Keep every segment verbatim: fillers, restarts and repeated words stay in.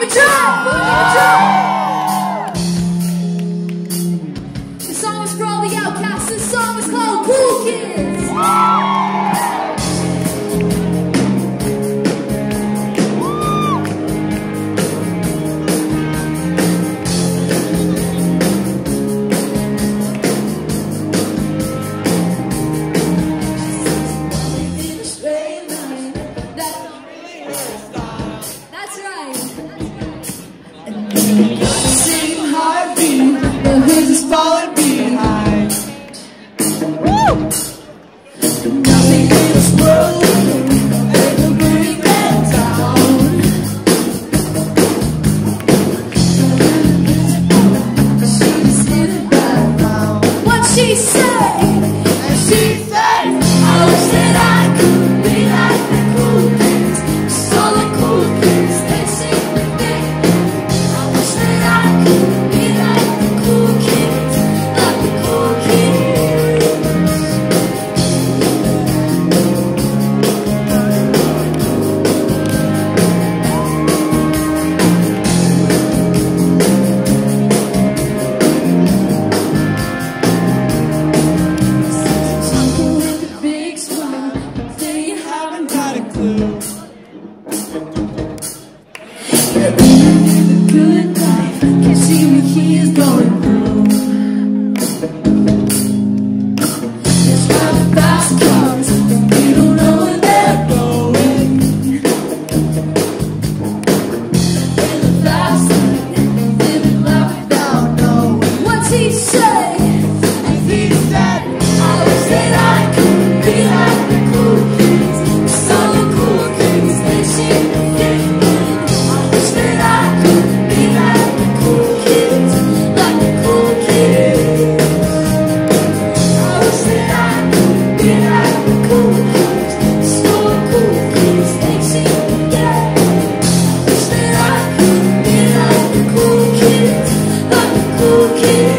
This song is for all the outcasts. This song is called Cool Kids. That's right. Same heartbeat, but hers is falling behind. Woo! Nothing in this world ever bring them down. She's in the background. What'd she say? And she said, I wish that I could be like the cool kids. 'Cause all the cool kids, they seem to think. I wish that I could be like the cool kids, like the cool kids. Talking with a big smile, say you haven't got a clue. You're living a good life, can't see what he is going through. There's five fast cars, and we don't know where they're going. In the fast lane, living life without knowing. What's he say? And he said, I wish that I could be like the cool kids. 'Cause all the cool kids, they seem to fit in. I wish that I could be like the cool kids, like the cool kids. I wish that I could be like the cool kids. 'Cause all the cool kids, they seem to get it. I wish that I could be like the cool kids, like the cool kids.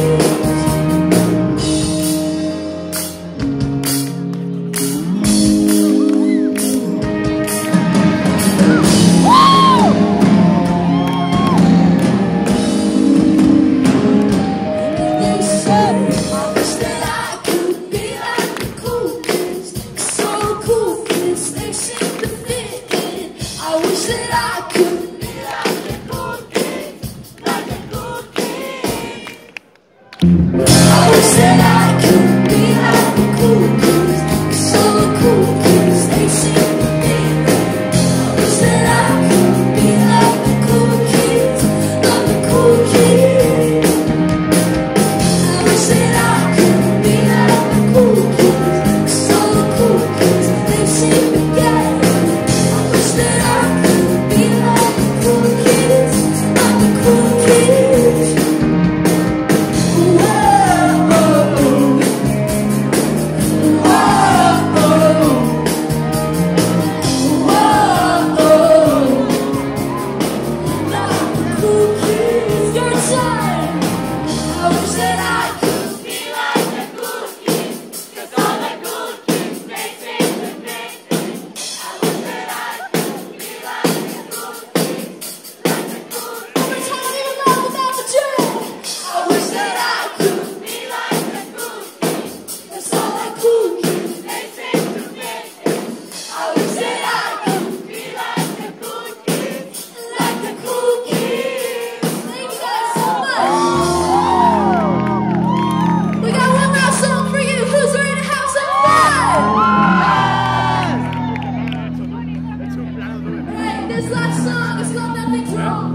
They say, I wish that I could be like the cool kids. 'Cause all the cool kids, they seem to fit in. I wish that I could be like the cool kids, like the cool kids. I wish that I could be like the cool kids. 'Cause all the cool kids, they seem to fit in. I wish that I could be like the cool kids, like the cool kids. I wish that I could be like the cool kids. 'Cause all the cool kids, they seem to get it. I wish that I could be like the cool kids, like the cool kids. Whoa, whoa, whoa, like the cool kids. Your time. I wish that I could be like the cool kids. 'Cause all the cool kids, they seem to fit in. I wish that I could be like the cool kids, like the cool kids. Every time you love about Madrid. I wish that I could be like the cool kids. 'Cause all the cool kids, they seem to fit in. I wish that I could be like the cool kids, like the cool kids. Thank you guys so much. We got one last song for you. Who's ready to have some fun? Alright, this last song is called Nothing's Wrong.